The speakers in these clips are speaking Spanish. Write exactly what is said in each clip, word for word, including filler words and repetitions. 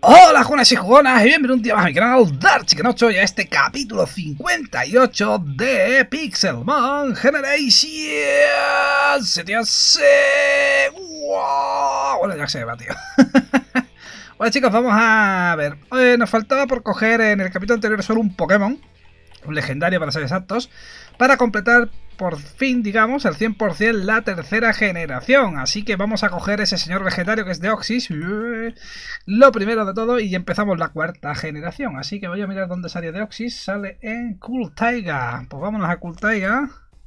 Hola jugones y jugonas y bienvenidos un día más a mi canal Dark Chicken ocho y a este capítulo cincuenta y ocho de Pixelmon Generation. Se tío, se... Wow. Bueno, ya se va, tío. Bueno chicos, vamos a ver. Oye, nos faltaba por coger en el capítulo anterior solo un Pokémon, un legendario para ser exactos, para completar por fin, digamos, al cien por cien la tercera generación. Así que vamos a coger ese señor legendario que es Deoxys, lo primero de todo, y empezamos la cuarta generación. Así que voy a mirar dónde sale Deoxys. Sale en Cool Taiga. Pues vámonos a Cool Taiga,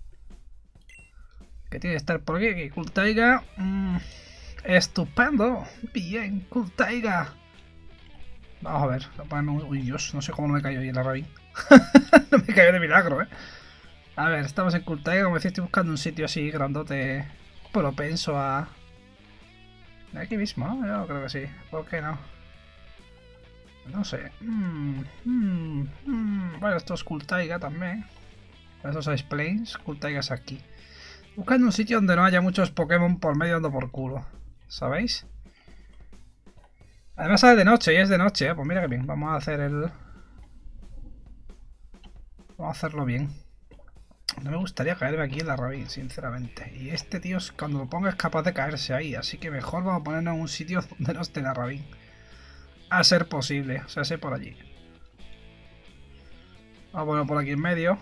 que tiene que estar por aquí. Cool Taiga. Mmm, estupendo. Bien, Cool Taiga. Vamos a ver. Uy, Dios, no sé cómo no me cayó ahí en la rabia. No me cayó de milagro, eh. A ver, estamos en Cool Taiga, como decía, estoy buscando un sitio así grandote propenso a... De aquí mismo, ¿no? Yo creo que sí. ¿Por qué no? No sé. Mm, mm, mm. Bueno, esto es Cool Taiga también. Estos es Plains. Cool Taiga es aquí. Buscando un sitio donde no haya muchos Pokémon por medio dando por culo. ¿Sabéis? Además sale de noche y es de noche, ¿eh? Pues mira que bien. Vamos a hacer el... Vamos a hacerlo bien. No me gustaría caerme aquí en la Ravine, sinceramente. Y este tío, cuando lo ponga, es capaz de caerse ahí. Así que mejor vamos a ponernos en un sitio donde no esté la Ravine. A ser posible. O sea, sé por allí. Vamos a ponerlo por aquí en medio.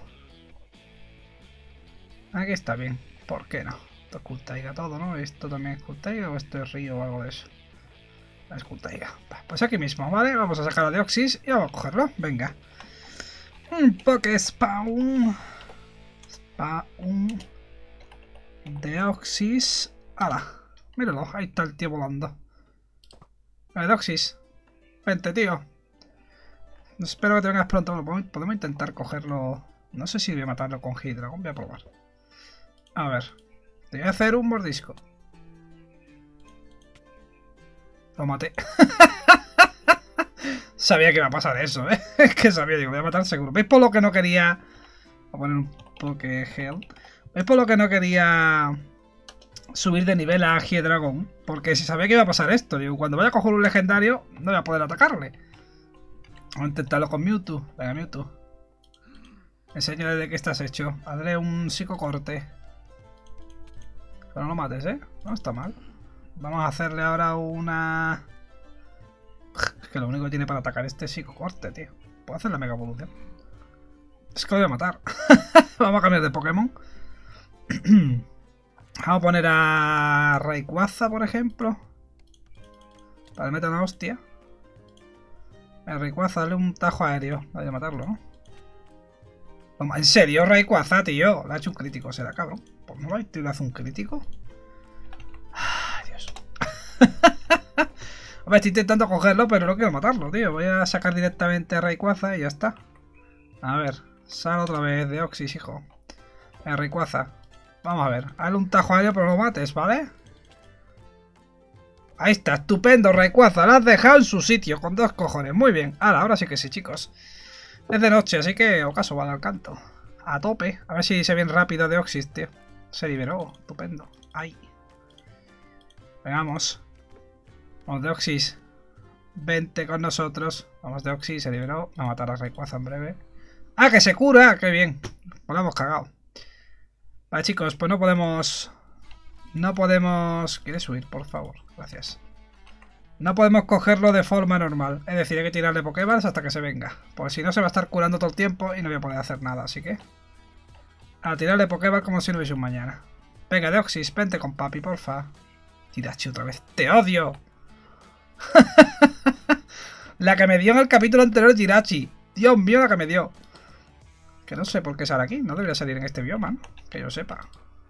Aquí está bien. ¿Por qué no? Esto es Cool Taiga todo, ¿no? ¿Esto también es Cool Taiga o esto es río o algo de eso? Es Cool Taiga. Pues aquí mismo, ¿vale? Vamos a sacar a Deoxys y vamos a cogerlo. Venga. Un Pokéspawn. A un Deoxys. ¡Hala! Míralo, ahí está el tío volando. Vale, Deoxys, vente, tío. Espero que te vengas pronto. Podemos intentar cogerlo. No sé si voy a matarlo con Hydreigon. Voy a probar. A ver. Te voy a hacer un mordisco. Lo maté. Sabía que iba a pasar eso, ¿eh? Es que sabía, digo, voy a matar seguro. ¿Veis por lo que no quería? Voy a poner un Pokégel. ¿Veis por lo que no quería subir de nivel a Hydreigon? Porque si sabía que iba a pasar esto, digo, cuando vaya a coger un legendario, no voy a poder atacarle. Vamos a intentarlo con Mewtwo. Venga, Mewtwo. Enséñale de qué estás hecho. Hazle un psicocorte. Pero no lo mates, ¿eh? No está mal. Vamos a hacerle ahora una... Es que lo único que tiene para atacar este es psicocorte, tío. Puedo hacer la mega evolución. Es que lo voy a matar. Vamos a cambiar de Pokémon. Vamos a poner a Rayquaza, por ejemplo. Para meter una hostia. A Rayquaza, dale un tajo aéreo. Voy a matarlo, ¿no? ¿En serio, Rayquaza, tío? Le ha hecho un crítico, será cabrón. Pues no lo le hace un crítico. Ay, Dios. Hombre, estoy intentando cogerlo, pero no quiero matarlo, tío. Voy a sacar directamente a Rayquaza y ya está. A ver. Sal otra vez de Deoxys, hijo. Eh, Rayquaza. Vamos a ver. Hazle un tajo aéreo, pero no lo mates, ¿vale? Ahí está, estupendo, Rayquaza. Lo has dejado en su sitio, con dos cojones. Muy bien. Ahora, ahora sí que sí, chicos. Es de noche, así que ocaso va al canto. A tope. A ver si se viene rápido Deoxys, tío. Se liberó. Estupendo. Ahí. Vengamos. Vamos, Deoxys. Vente con nosotros. Vamos, Deoxys, se liberó. Va a matar a Rayquaza en breve. ¡Ah, que se cura! ¡Qué bien! Pues lo hemos cagado. Vale, chicos, pues no podemos... No podemos... ¿Quieres subir, por favor? Gracias. No podemos cogerlo de forma normal. Es decir, hay que tirarle Pokéballs hasta que se venga. Porque si no, se va a estar curando todo el tiempo y no voy a poder hacer nada, así que... A tirarle Pokéball como si no hubiese un mañana. Venga, Deoxys, vente con papi, porfa. Jirachi otra vez. ¡Te odio! La que me dio en el capítulo anterior, Jirachi. Dios mío, la que me dio. Que no sé por qué sale aquí. No debería salir en este bioma, ¿no? Que yo sepa.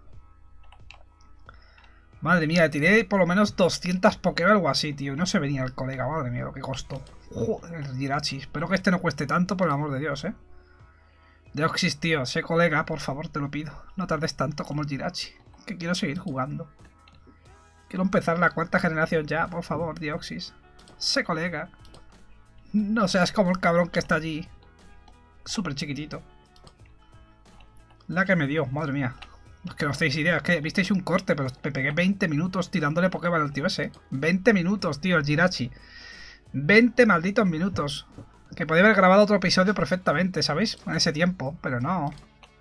Madre mía, le tiré por lo menos doscientas Pokéball o así, tío. No se venía el colega. Madre mía, lo que costó. Joder, el Jirachi. Espero que este no cueste tanto, por el amor de Dios, ¿eh? Deoxys, tío. Sé colega, por favor, te lo pido. No tardes tanto como el Jirachi. Que quiero seguir jugando. Quiero empezar la cuarta generación ya, por favor, Deoxys. Sé colega. No seas como el cabrón que está allí. Súper chiquitito. La que me dio, madre mía. Es que no tenéis idea, es que visteis un corte, pero me pegué veinte minutos tirándole Pokéball al tío ese. veinte minutos, tío, el Jirachi. veinte malditos minutos. Que podía haber grabado otro episodio perfectamente, ¿sabéis? En ese tiempo, pero no.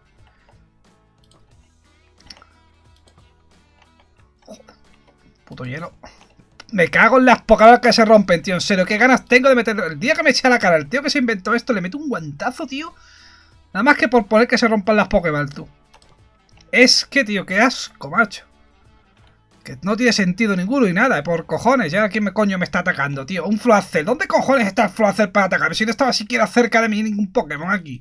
Joder, puto hielo. Me cago en las pocadas que se rompen, tío. En serio, qué ganas tengo de meterlo. El día que me eché a la cara el tío que se inventó esto, le meto un guantazo, tío. Nada más que por poner que se rompan las Pokéball, tú. Es que, tío, qué asco, macho. Que no tiene sentido ninguno y nada, por cojones. Ya quién me coño me está atacando, tío. Un Floazel. ¿Dónde cojones está el Floazel para atacar? Si no estaba siquiera cerca de mí ningún Pokémon aquí.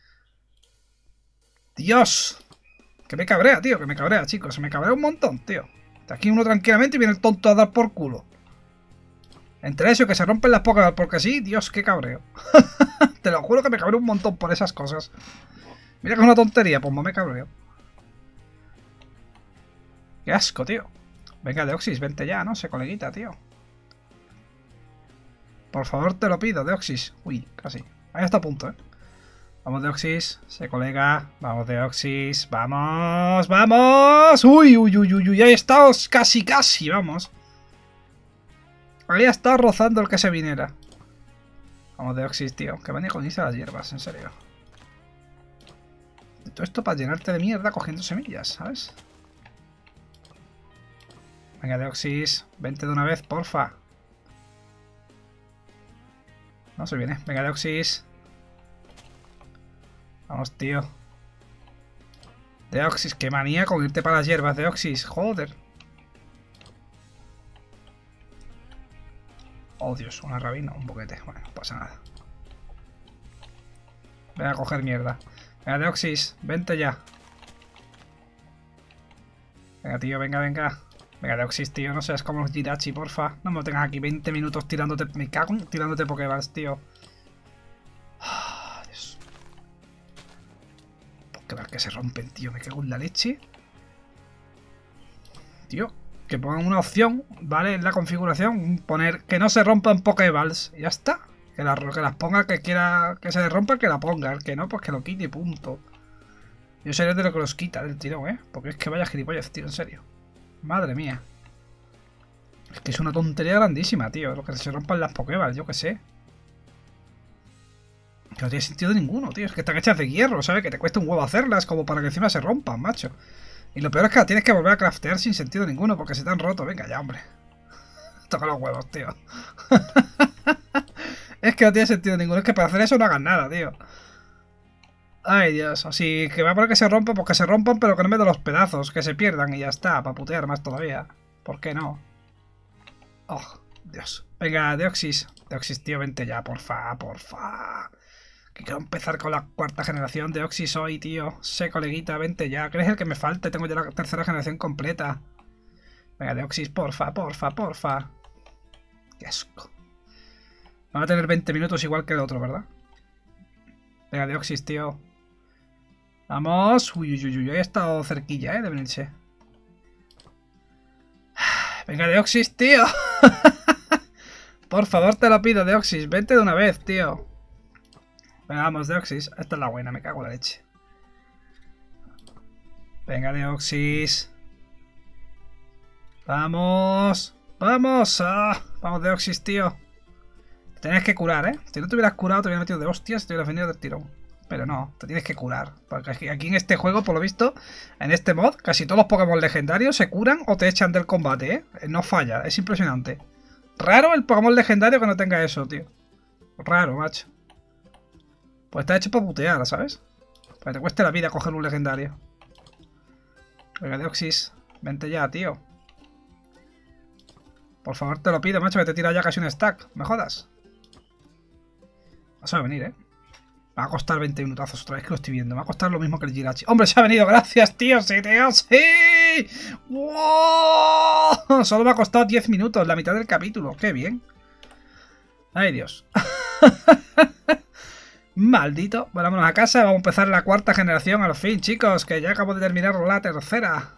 Dios. Que me cabrea, tío. Que me cabrea, chicos. Se me cabrea un montón, tío. Está aquí uno tranquilamente y viene el tonto a dar por culo. Entre eso y que se rompen las Pokémon porque sí, Dios, qué cabreo. Te lo juro que me cabreo un montón por esas cosas. Mira que es una tontería, pues me cabreo. Qué asco, tío. Venga, Deoxys, vente ya, no sé, coleguita, tío. Por favor, te lo pido, Deoxys. Uy, casi. Ahí está a punto, ¿eh? Vamos, Deoxys. Se colega. Vamos, Deoxys. ¡Vamos! ¡Vamos! ¡Uy, uy, uy, uy! uy! Ahí estamos casi, casi, vamos. Ahí está rozando el que se viniera. Vamos, Deoxys, tío. Que venía con irse a las hierbas, en serio. Todo esto para llenarte de mierda cogiendo semillas, ¿sabes? Venga, Deoxys. Vente de una vez, porfa. No se viene. Venga, Deoxys. Vamos, tío. Deoxys, qué manía con irte para las hierbas, Deoxys. Joder. Oh, Dios, una rabina, un boquete. Bueno, no pasa nada. Venga a coger mierda. Venga, Deoxys, vente ya. Venga, tío, venga, venga. Venga, Deoxys, tío, no seas como los Jirachi, porfa. No me lo tengas aquí veinte minutos tirándote... Me cago en tirándote Pokéballs, tío. Pokéballs que se rompen, tío. Me cago en la leche. Tío, que pongan una opción, ¿vale? En la configuración, poner que no se rompan Pokéballs. Y ya está. Que, la, que las ponga, que quiera que se rompa, que la ponga. El que no, pues que lo quite, punto. Yo seré de lo que los quita del tirón, ¿eh? Porque es que vaya gilipollas, tío, en serio. Madre mía. Es que es una tontería grandísima, tío. Lo que se rompan las Pokéballs, yo qué sé. Que no tiene sentido ninguno, tío. Es que están hechas de hierro, ¿sabes? Que te cuesta un huevo hacerlas como para que encima se rompan, macho. Y lo peor es que las tienes que volver a craftear sin sentido ninguno porque se te han roto. Venga ya, hombre. Toca los huevos, tío. Es que no tiene sentido ninguno. Es que para hacer eso no hagan nada, tío. Ay, Dios. Así que va a poner que se rompan, pues que se rompan, pero que no me den los pedazos. Que se pierdan y ya está. Para putear más todavía. ¿Por qué no? Oh, Dios. Venga, Deoxys. Deoxys, tío, vente ya, porfa, porfa. Que quiero empezar con la cuarta generación de Deoxys hoy, tío. Sé, coleguita, vente ya. ¿Crees el que me falte? Tengo ya la tercera generación completa. Venga, Deoxys, porfa, porfa, porfa. Qué asco. Van a tener veinte minutos igual que el otro, ¿verdad? Venga, Deoxys, tío. Vamos. Uy, uy, uy, uy. He estado cerquilla, ¿eh? De venirse. Venga, Deoxys, tío. Por favor, te lo pido, Deoxys. Vente de una vez, tío. Venga, vamos, Deoxys. Esta es la buena, me cago en la leche. Venga, Deoxys. Vamos. Vamos. Ah, vamos, Deoxys, tío. Te tienes que curar, ¿eh? Si no te hubieras curado, te hubieras metido de hostias y te hubieras venido del tirón. Pero no, te tienes que curar. Porque aquí en este juego, por lo visto, en este mod, casi todos los Pokémon legendarios se curan o te echan del combate, ¿eh? No falla, es impresionante. Raro el Pokémon legendario que no tenga eso, tío. Raro, macho. Pues está hecho para putear, ¿sabes? Para que te cueste la vida coger un legendario. Venga, Deoxys, vente ya, tío. Por favor, te lo pido, macho, que te tira ya casi un stack. ¿Me jodas? Vas a venir, ¿eh? Me va a costar veinte minutazos otra vez que lo estoy viendo. Me va a costar lo mismo que el Jirachi. ¡Hombre, se ha venido! ¡Gracias, tío! ¡Sí, tío! ¡Sí! ¡Wow! Solo me ha costado diez minutos, la mitad del capítulo. ¡Qué bien! ¡Ay, Dios! Maldito. Bueno, vámonos a casa. Vamos a empezar la cuarta generación al fin, chicos. Que ya acabo de terminar la tercera.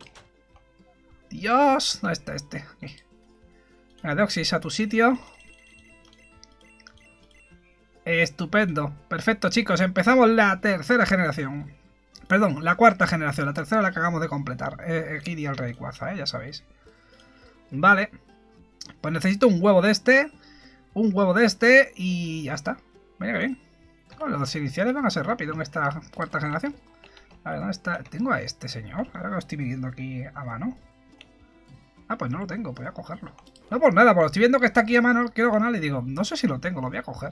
Dios. ¿Dónde está este? Aquí. Venga, Deoxys, a tu sitio. Estupendo. Perfecto, chicos. Empezamos la tercera generación. Perdón, la cuarta generación. La tercera la que acabamos de completar. Eh, Kid y el Rayquaza, ¿eh? Ya sabéis. Vale. Pues necesito un huevo de este. Un huevo de este y ya está. Mira que bien. Oh, los iniciales van a ser rápidos en esta cuarta generación. A ver, ¿dónde está? ¿Tengo a este señor? Ahora que lo estoy midiendo aquí a mano. Ah, pues no lo tengo, voy a cogerlo. No por nada, porque estoy viendo que está aquí a mano, quiero ganar y digo, no sé si lo tengo, lo voy a coger.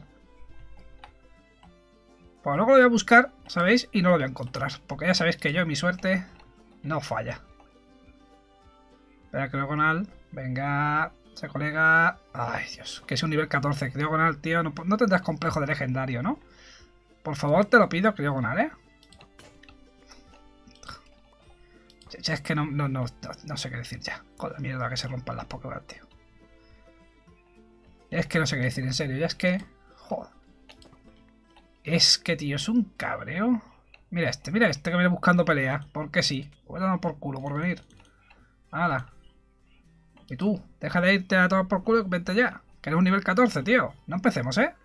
Pues luego lo voy a buscar, ¿sabéis? Y no lo voy a encontrar, porque ya sabéis que yo, mi suerte, no falla. Espera, creo con Al. Venga, ese colega. Ay, Dios, que es un nivel catorce. Creo con Al, tío, no, no tendrás complejo de legendario, ¿no? Por favor, te lo pido, creo con Al, ¿eh? Ya es que no, no, no, no, no sé qué decir ya. Con la mierda que se rompan las Pokéball, tío. Ya es que no sé qué decir, en serio. Ya es que... Joder. Es que, tío, es un cabreo. Mira este, mira este que viene buscando pelea. Porque sí. Voy a dar por culo, por venir. ¡Hala! Y tú, deja de irte a tomar por culo y vente ya. Que eres un nivel catorce, tío. No empecemos, ¿eh?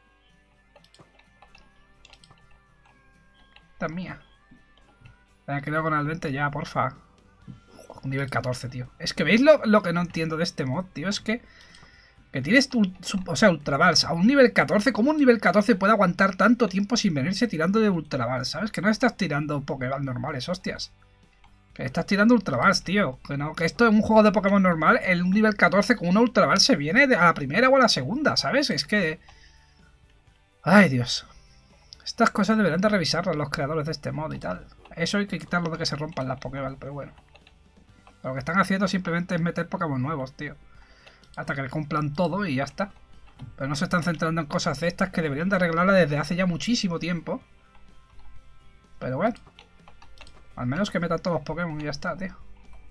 Esta es mía. Venga, creo con el veinte ya, porfa. Un nivel catorce, tío. Es que veis lo, lo que no entiendo de este mod, tío. Es que... Que tienes tu... Su, o sea, Ultravals a un nivel catorce. ¿Cómo un nivel catorce puede aguantar tanto tiempo sin venirse tirando de Ultravals? ¿Sabes? Que no estás tirando Pokéball normales, hostias. Que estás tirando Ultravals, tío. Que no, que esto es un juego de Pokémon normal. El un nivel catorce con una Ultravals se viene a la primera o a la segunda, ¿sabes? Es que... Ay, Dios. Estas cosas deberán de revisarlas los creadores de este mod y tal. Eso hay que quitarlo de que se rompan las Pokéball, pero bueno. Lo que están haciendo simplemente es meter Pokémon nuevos, tío. Hasta que le cumplan todo y ya está. Pero no se están centrando en cosas de estas que deberían de arreglarla desde hace ya muchísimo tiempo. Pero bueno. Al menos que metan todos los Pokémon y ya está, tío.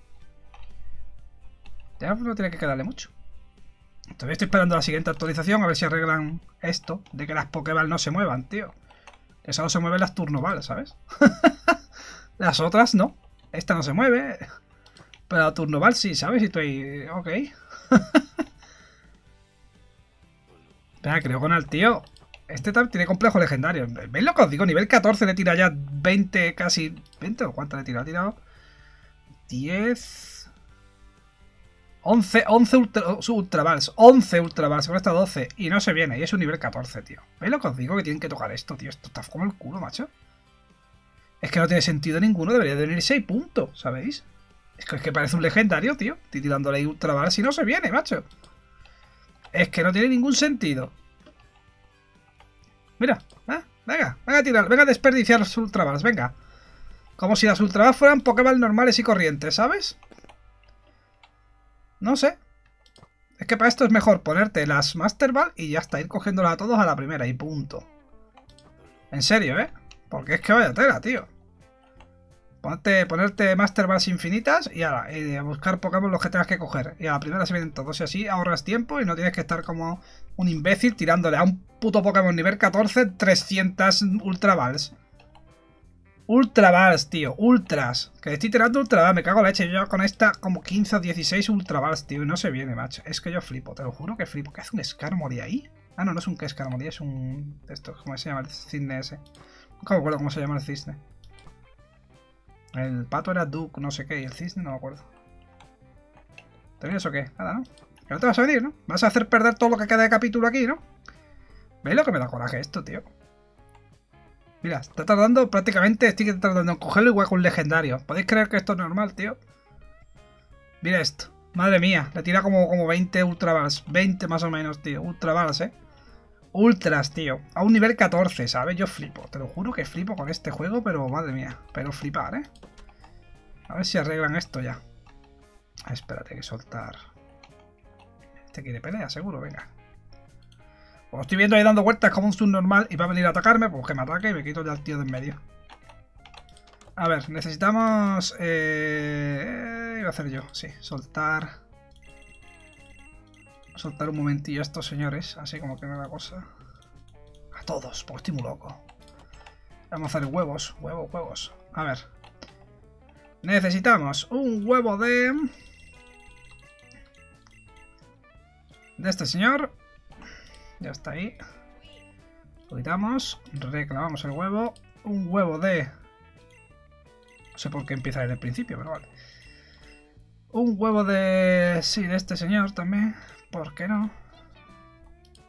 Ya no tiene que quedarle mucho. Todavía estoy esperando la siguiente actualización a ver si arreglan esto de que las Pokéball no se muevan, tío. Que solo se mueven las Turnoval, ¿sabes? Las otras no. Esta no se mueve. Pero la Turnoval sí, ¿sabes? Y estoy... Ok. Espera, creo con el tío. Este también tiene complejo legendario. ¿Veis lo que os digo? Nivel catorce le tira ya veinte, casi... ¿veinte o cuánto le tira? Ha tirado... diez... once, once ultra, Ultravals. once Ultravals. Con esta doce. Y no se viene. Y es un nivel catorce, tío. ¿Veis lo que os digo? Que tienen que tocar esto, tío. Esto está como el culo, macho. Es que no tiene sentido ninguno. Debería de venir seis puntos, ¿sabéis? Es que, es que parece un legendario, tío. Estoy tirándole Ultravals y no se viene, macho. Es que no tiene ningún sentido. Mira, ¿eh? Venga, venga a tirar, venga a desperdiciar los Ultravals, venga. Como si las Ultravals fueran Pokéball normales y corrientes, ¿sabes? No sé. Es que para esto es mejor ponerte las Master Ball y ya está, ir cogiéndolas a todos a la primera y punto. En serio, ¿eh? Porque es que vaya tela, tío. Ponerte, ponerte Master Balls infinitas y ahora, y a buscar Pokémon los que tengas que coger. Y a la primera se vienen todos y así ahorras tiempo y no tienes que estar como un imbécil tirándole a un puto Pokémon nivel catorce trescientas Ultra Balls. Ultra Balls, tío, ultras. Que estoy tirando Ultra Balls, me cago en la leche. Yo con esta como quince o dieciséis Ultra Balls, tío, y no se viene, macho. Es que yo flipo, te lo juro que flipo. ¿Qué hace un Skarmory ahí? Ah, no, no es un Skarmory, es un... Esto, ¿cómo se llama el cisne ese? Nunca me acuerdo cómo se llama el cisne. El pato era Duke, no sé qué, y el cisne no me acuerdo. ¿Te vienes o qué? Nada, ¿no? Que no te vas a venir, ¿no? Vas a hacer perder todo lo que queda de capítulo aquí, ¿no? ¿Veis lo que me da coraje esto, tío? Mira, está tardando prácticamente, estoy tardando en cogerlo igual que un legendario. ¿Podéis creer que esto es normal, tío? Mira esto. Madre mía, le tira como, como veinte Ultra Balls. veinte más o menos, tío. Ultra Balls, ¿eh? Ultras, tío. A un nivel catorce, ¿sabes? Yo flipo. Te lo juro que flipo con este juego, pero madre mía. Pero flipar, ¿eh? A ver si arreglan esto ya. Ah, espérate, hay que soltar. Este quiere pelea, seguro, venga. Pues estoy viendo ahí dando vueltas como un subnormal y va a venir a atacarme, pues que me ataque y me quito ya al tío de en medio. A ver, necesitamos... Eh... Iba a hacer yo, sí. Soltar... Soltar un momentillo a estos señores, así como que no la cosa. A todos, porque estoy muy loco. Vamos a hacer huevos, huevos, huevos. A ver. Necesitamos un huevo de... De este señor. Ya está ahí. Lo quitamos. Reclamamos el huevo. Un huevo de... No sé por qué empieza desde el principio, pero vale. Un huevo de... Sí, de este señor también. ¿Por qué no?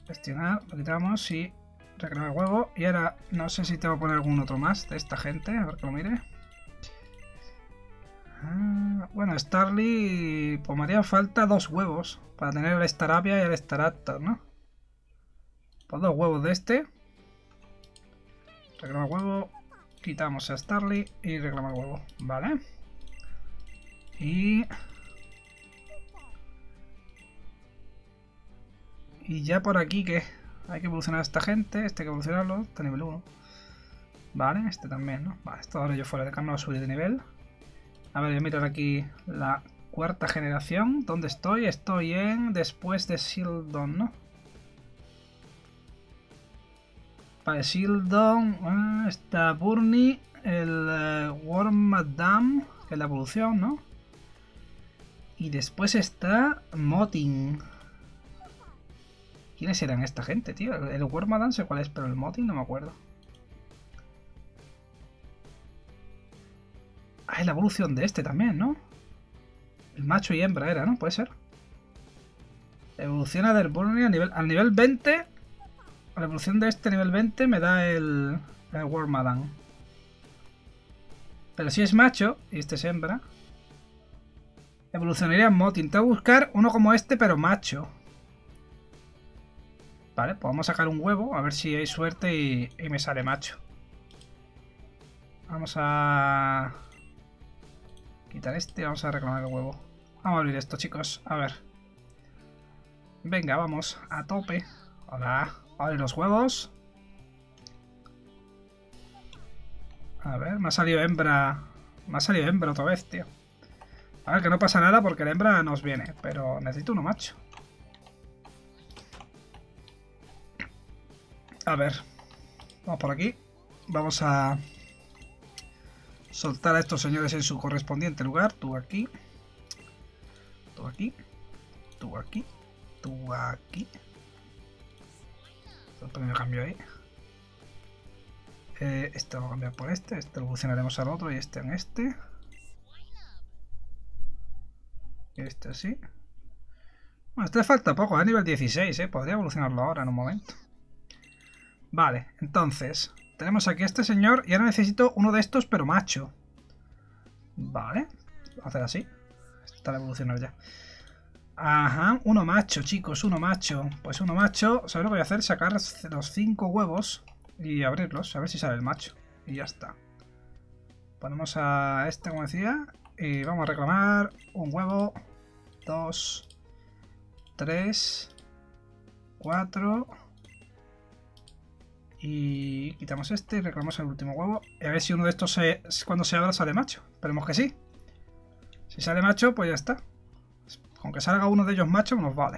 Gestionar, lo quitamos y recrear el huevo. Y ahora no sé si tengo que poner algún otro más de esta gente, a ver que lo mire. Ah, bueno, Starly, pues me haría falta dos huevos para tener el Starapia y el Staraptor, ¿no? Pues dos huevos de este. Reclamar huevo, quitamos a Starly y reclamar huevo, ¿vale? Y... Y ya por aquí, ¿qué? Hay que evolucionar a esta gente, este hay que evolucionarlo, está nivel uno. Vale, este también, ¿no? Vale, esto ahora yo fuera de cámara voy a subir de nivel. A ver, voy a mirar aquí la cuarta generación. ¿Dónde estoy? Estoy en... después de Shieldon, ¿no? Vale, Shieldon, ah, está Burnie, el uh, Wormadam, que es la evolución, ¿no? Y después está Motin. ¿Quiénes eran esta gente, tío? El, el Wormadam sé cuál es, pero el Motin no me acuerdo. Ah, es la evolución de este también, ¿no? El macho y hembra era, ¿no? Puede ser. Evoluciona del Burnie al nivel, al nivel veinte. A la evolución de este nivel veinte me da el, el Wormadam. Pero si es macho, y este es hembra, evolucionaría en Motin. Tengo que buscar uno como este, pero macho. Vale, pues vamos a sacar un huevo, a ver si hay suerte y, y me sale macho. Vamos a... quitar este, vamos a reclamar el huevo. Vamos a abrir esto, chicos, a ver. Venga, vamos, a tope. Hola. Abrir los huevos. A ver, me ha salido hembra. Me ha salido hembra otra vez, tío. A ver, que no pasa nada porque la hembra nos viene. Pero necesito uno macho. A ver. Vamos por aquí. Vamos a soltar a estos señores en su correspondiente lugar. Tú aquí. Tú aquí. Tú aquí. Tú aquí. El premio cambio ahí. Eh, este lo voy a cambiar por este. Este lo evolucionaremos al otro y este en este. Y este así. Bueno, este le falta poco, a nivel dieciséis, ¿eh? Podría evolucionarlo ahora en un momento. Vale, entonces tenemos aquí a este señor y ahora necesito uno de estos, pero macho. Vale, vamos a hacer así. Está a evolucionar ya. Ajá, uno macho, chicos, uno macho. Pues uno macho, ¿sabes lo que voy a hacer? Sacar los cinco huevos y abrirlos, a ver si sale el macho. Y ya está. Ponemos a este, como decía, y vamos a reclamar un huevo, dos, tres, cuatro. Y quitamos este y reclamamos el último huevo. Y a ver si uno de estos, se, cuando se abra, sale macho. Esperemos que sí. Si sale macho, pues ya está. Con que salga uno de ellos macho nos vale.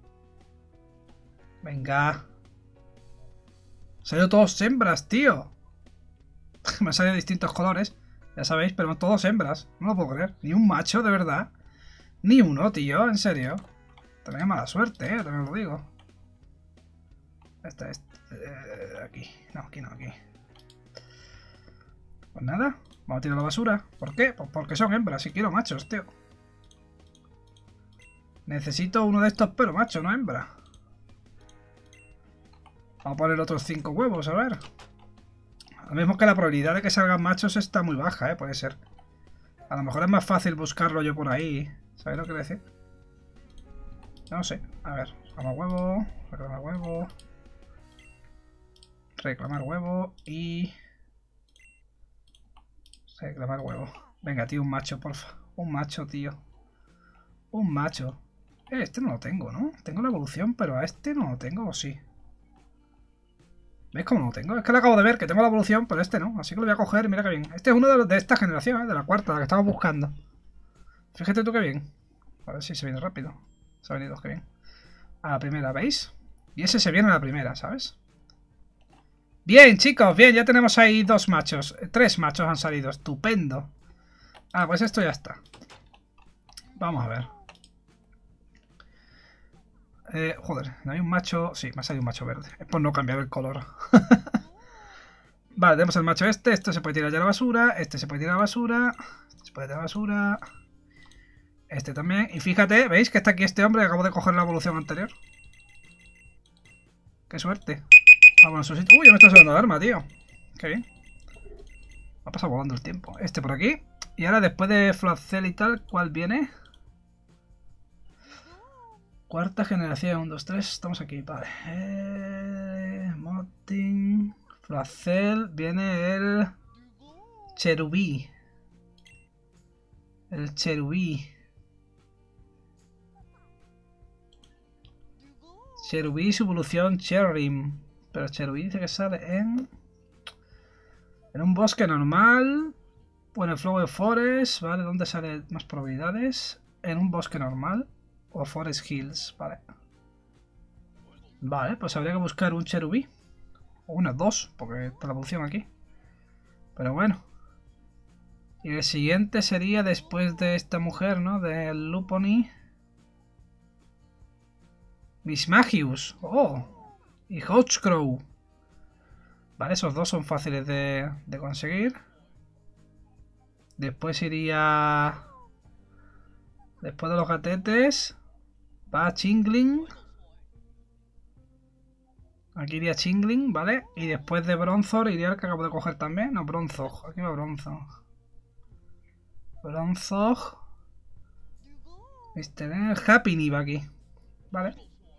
Venga. Salió todos hembras, tío. Me han salido distintos colores. Ya sabéis, pero todos hembras. No lo puedo creer. Ni un macho, de verdad. Ni uno, tío. En serio. Tenía mala suerte, eh. También lo digo. Este, este. Eh, aquí. No, aquí no, aquí. Pues nada. Vamos a tirar la basura. ¿Por qué? Pues porque son hembras y quiero machos, tío. Necesito uno de estos, pero macho, no hembra. Vamos a poner otros cinco huevos, a ver. Lo mismo que la probabilidad de que salgan machos está muy baja, ¿eh? Puede ser. A lo mejor es más fácil buscarlo yo por ahí. ¿Sabéis lo que quiero decir? No sé. A ver. Reclamar huevo. Reclamar huevo. Reclamar huevo. Y... reclamar huevo. Venga, tío, un macho, porfa. Un macho, tío. Un macho. Eh, este no lo tengo, ¿no? Tengo la evolución, pero a este no lo tengo, ¿o sí? ¿Veis cómo no lo tengo? Es que lo acabo de ver, que tengo la evolución, pero este no. Así que lo voy a coger, mira qué bien. Este es uno de, los de esta generación, ¿eh? De la cuarta, la que estamos buscando. Fíjate tú qué bien. A ver si se viene rápido. Se ha venido, qué bien. A la primera, ¿veis? Y ese se viene a la primera, ¿sabes? Bien, chicos, bien. Ya tenemos ahí dos machos. Tres machos han salido. Estupendo. Ah, pues esto ya está. Vamos a ver. Eh, joder, ¿no hay un macho? Sí, me ha salido un macho verde. Es por no cambiar el color. Vale, tenemos el macho este. Esto se puede tirar ya a la basura. Este se puede tirar a la basura. Este se puede tirar a la basura. Este también. Y fíjate, ¿veis que está aquí este hombre que acabo de coger la evolución anterior? ¡Qué suerte! Ah, bueno, su sitio. ¡Uy, ya me está sonando el arma, tío! ¡Qué bien! Va a pasar volando el tiempo. Este por aquí. Y ahora, después de Flacel y tal, ¿cuál viene? Cuarta generación. uno, dos, tres. Estamos aquí. Vale. Eh, Motin. Flacel. Viene el... Cherubí. El Cherubí. Cherubí, su evolución Cherrim. Pero Cherubí dice que sale en... En un bosque normal. O en el Flower Forest. Vale, ¿dónde sale más probabilidades? En un bosque normal. O Forest Hills, vale. Vale, pues habría que buscar un Cherubí. O unas dos, porque está la evolución aquí. Pero bueno. Y el siguiente sería después de esta mujer, ¿no? Del Luponi. Mismagius. Oh. Y Hotchcrow. Vale, esos dos son fáciles de, de conseguir. Después iría... Después de los gatetes... Va Chingling. Aquí iría Chingling, ¿vale? Y después de Bronzor iría el que acabo de coger también. No, Bronzog. Aquí va Bronzog. Bronzog. Este, ¿eh? Happiny va aquí. Vale.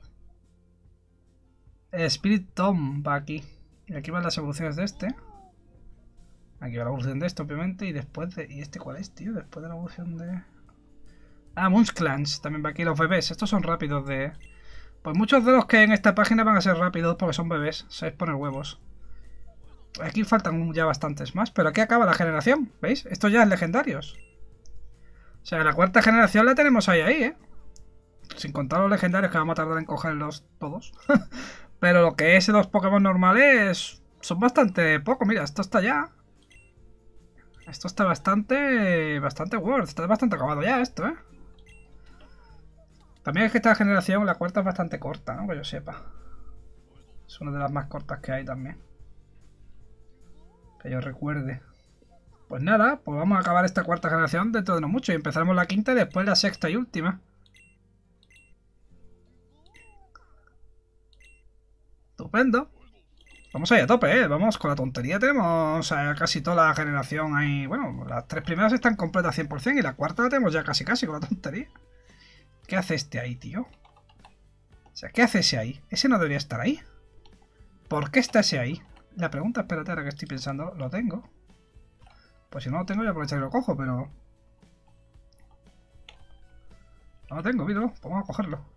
Spirit Tom va aquí. Y aquí van las evoluciones de este. Aquí va la evolución de este, obviamente. Y después de... ¿Y este cuál es, tío? Después de la evolución de... Ah, Munchclans. También va aquí los bebés. Estos son rápidos de... Pues muchos de los que hay en esta página van a ser rápidos porque son bebés. Sabéis poner huevos. Aquí faltan ya bastantes más. Pero aquí acaba la generación. ¿Veis? Esto ya es legendarios. O sea, la cuarta generación la tenemos ahí, ahí, ¿eh? Sin contar los legendarios que vamos a tardar en cogerlos todos. Pero lo que es los Pokémon normales son bastante poco. Mira, esto está ya. Esto está bastante... Bastante worth. Está bastante acabado ya esto, ¿eh? También es que esta generación, la cuarta es bastante corta, ¿no? Que yo sepa. Es una de las más cortas que hay también. Que yo recuerde. Pues nada, pues vamos a acabar esta cuarta generación dentro de no mucho. Y empezaremos la quinta y después la sexta y última. Estupendo. Vamos ahí a tope, ¿eh? Vamos con la tontería. Tenemos a casi toda la generación ahí. Bueno, las tres primeras están completas cien por cien y la cuarta la tenemos ya casi casi con la tontería. ¿Qué hace este ahí, tío? O sea, ¿qué hace ese ahí? Ese no debería estar ahí. ¿Por qué está ese ahí? La pregunta, espérate, ahora que estoy pensando, ¿lo tengo? Pues si no lo tengo, voy a aprovechar y lo cojo, pero... No lo tengo, míralo, pues vamos a cogerlo.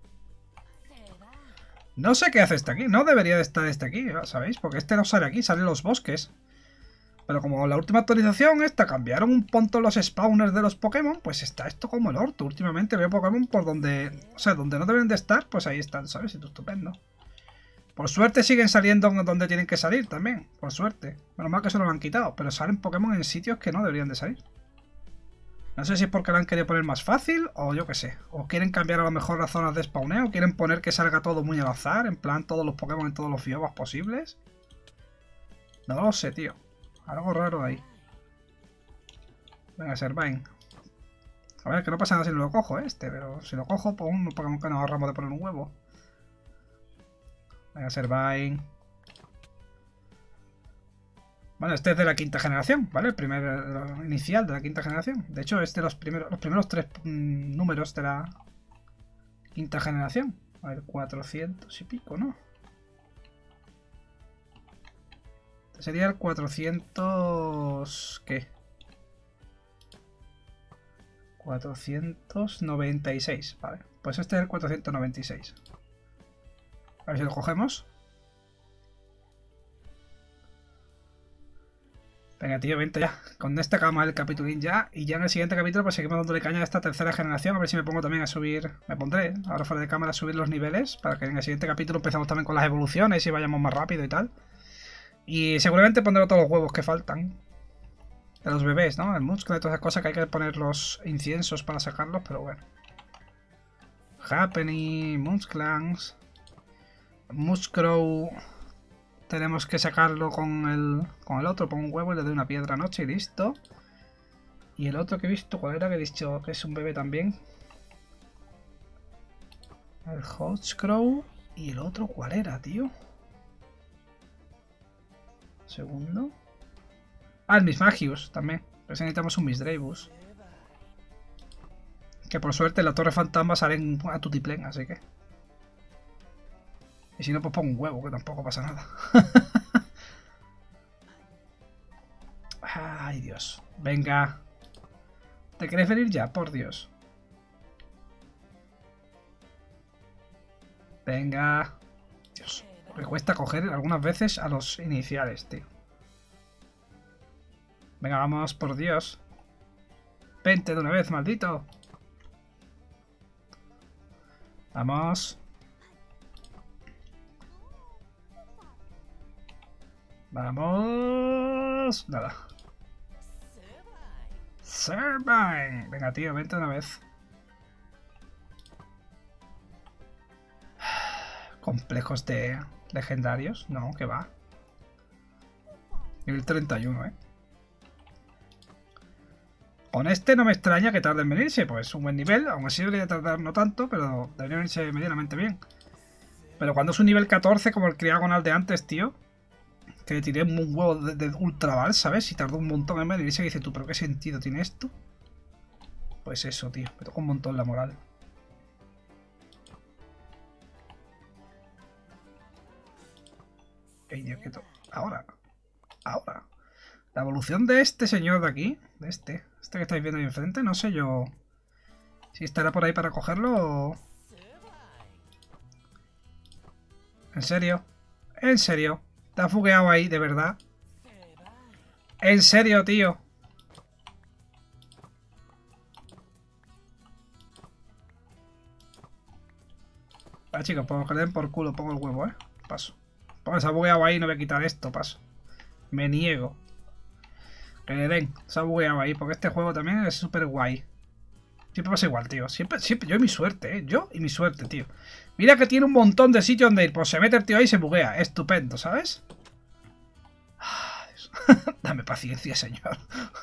No sé qué hace este aquí, no debería de estar este aquí, ¿sabéis? Porque este no sale aquí, sale en los bosques. Pero como la última actualización esta cambiaron un punto los spawners de los Pokémon, pues está esto como el orto. Últimamente veo Pokémon por donde... O sea, donde no deben de estar, pues ahí están, ¿sabes? Esto es estupendo. Por suerte siguen saliendo donde tienen que salir también, por suerte. Menos mal que se lo han quitado, pero salen Pokémon en sitios que no deberían de salir. No sé si es porque lo han querido poner más fácil, o yo qué sé. O quieren cambiar a lo mejor las zonas de spawneo, quieren poner que salga todo muy al azar, en plan todos los Pokémon en todos los biobas posibles. No lo sé, tío. Algo raro ahí. Venga, Servine. A ver, que no pasa nada si no lo cojo, ¿eh? Este, pero si lo cojo, pues un Pokémon que nos ahorramos de poner un huevo. Venga, Servine. Bueno, este es de la quinta generación, ¿vale? El primer el inicial de la quinta generación. De hecho, es de los primeros, los primeros tres mmm, números de la quinta generación. A ver, cuatrocientos y pico, ¿no? Sería el cuatrocientos... ¿Qué? cuatrocientos noventa y seis, vale. Pues este es el cuatrocientos noventa y seis. A ver si lo cogemos. Venga, tío, vente ya. Con este acabamos el capitulín ya. Y ya en el siguiente capítulo pues seguimos dándole caña a esta tercera generación. A ver si me pongo también a subir... Me pondré, ahora fuera de cámara, a subir los niveles. Para que en el siguiente capítulo empezamos también con las evoluciones y vayamos más rápido y tal. Y seguramente pondré todos los huevos que faltan. De los bebés, ¿no? El muscle y todas esas cosas que hay que poner los inciensos para sacarlos, pero bueno. Happiny, Musclans, Muscrow. Tenemos que sacarlo con el, con el otro. Pongo un huevo y le doy una piedra anoche y listo. Y el otro que he visto, ¿cuál era? Que he dicho que es un bebé también. El Hotchcrow. ¿Y el otro cuál era, tío? Segundo. Ah, el Mismagius también. Pero si necesitamos un Misdreavus. Que por suerte la Torre Fantasma sale en, a tutiplén, así que... Y si no, pues pongo un huevo, que tampoco pasa nada. Ay, Dios. Venga. ¿Te quieres venir ya? Por Dios. Venga. Dios. Me cuesta coger algunas veces a los iniciales, tío. Venga, vamos, por Dios. Vente de una vez, maldito. Vamos. Vamos. Nada. Servine. Venga, tío, vente de una vez. Complejos de legendarios. No, que va. Nivel treinta y uno, eh. Con este no me extraña que tarde en venirse, pues un buen nivel, aún así debería tardar no tanto, pero debería venirse medianamente bien. Pero cuando es un nivel catorce como el Criagonal de antes, tío, que le tiré un huevo de, de Ultra Ball, ¿sabes? Y tardó un montón en venirse y dice tú, ¿pero qué sentido tiene esto? Pues eso, tío, me toca un montón la moral. Ey, Dios, quieto. Ahora. Ahora. La evolución de este señor de aquí, de este, este que estáis viendo ahí enfrente, no sé yo si estará por ahí para cogerlo o... ¿En serio? ¿En serio? ¿Te has fugueado ahí, de verdad? ¿En serio, tío? Ah, chicos, pues que le den por culo, pongo el huevo, ¿eh? Paso. Pues se ha bugueado ahí, no voy a quitar esto, paso. Me niego. Que le den, se ha bugueado ahí, porque este juego también es súper guay. Siempre pasa igual, tío. Siempre, siempre, yo y mi suerte, ¿eh? Yo y mi suerte, tío. Mira que tiene un montón de sitios donde ir. Pues se mete el tío ahí y se buguea. Estupendo, ¿sabes? Dame paciencia, señor.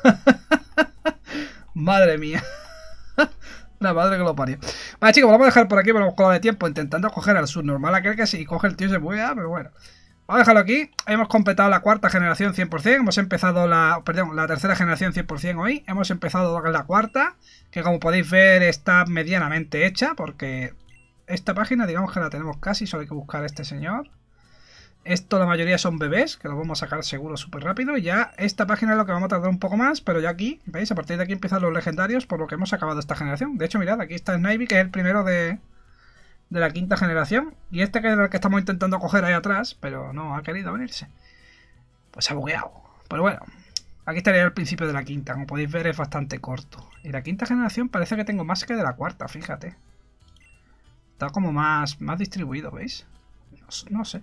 Madre mía. La madre que lo parió. Vale, chicos, vamos a dejar por aquí, por con de tiempo, intentando coger al subnormal aquel que si coge el tío se buguea, pero bueno. Vamos a dejarlo aquí. Hemos completado la cuarta generación cien por cien. Hemos empezado la... Perdón, la tercera generación cien por cien hoy. Hemos empezado la cuarta, que como podéis ver está medianamente hecha, porque esta página, digamos que la tenemos casi. Solo hay que buscar a este señor. Esto la mayoría son bebés, que lo vamos a sacar seguro súper rápido. Y ya esta página es lo que vamos a tardar un poco más, pero ya aquí, ¿veis? A partir de aquí empiezan los legendarios, por lo que hemos acabado esta generación. De hecho, mirad, aquí está Snivy, que es el primero de... de la quinta generación. Y este que es el que estamos intentando coger ahí atrás, pero no ha querido venirse. Pues se ha bugueado. Pero bueno, aquí estaría el principio de la quinta. Como podéis ver es bastante corto. Y la quinta generación parece que tengo más que de la cuarta, fíjate. Está como más, más distribuido, ¿veis? No, no sé.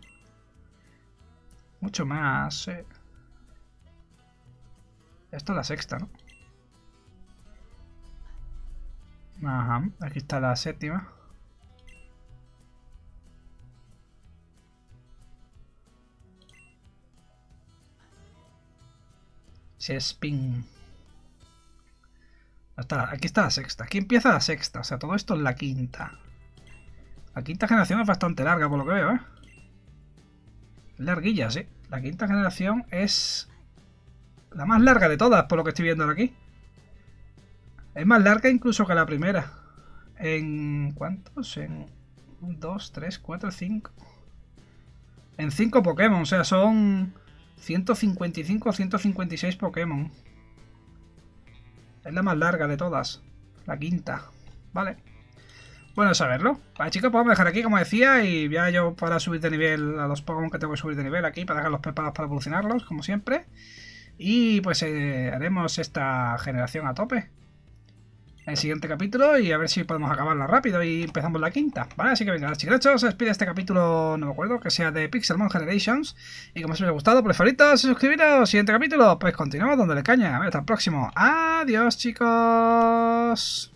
Mucho más... Eh. Esto es la sexta, ¿no? Ajá, aquí está la séptima. Spin. Aquí está la sexta. Aquí empieza la sexta. O sea, todo esto es la quinta. La quinta generación es bastante larga, por lo que veo, ¿eh? Larguilla, sí. La quinta generación es la más larga de todas, por lo que estoy viendo aquí. Es más larga incluso que la primera. ¿En cuántos? En dos, tres, cuatro, cinco. En cinco Pokémon, o sea, son ciento cincuenta y cinco o ciento cincuenta y seis Pokémon. Es la más larga de todas. La quinta. Vale. Bueno saberlo. Vale, chicos, podemos dejar aquí, como decía, y ya yo para subir de nivel a los Pokémon que tengo que subir de nivel aquí, para dejarlos preparados para evolucionarlos, como siempre. Y pues eh, haremos esta generación a tope en el siguiente capítulo y a ver si podemos acabarla rápido y empezamos la quinta, ¿vale? Así que venga, chicos, se despide este capítulo, no me acuerdo, que sea de Pixelmon Generations. Y como os haya gustado, por favoritos, suscribiros. Siguiente capítulo, pues continuamos dándole caña. A ver, hasta el próximo. Adiós, chicos.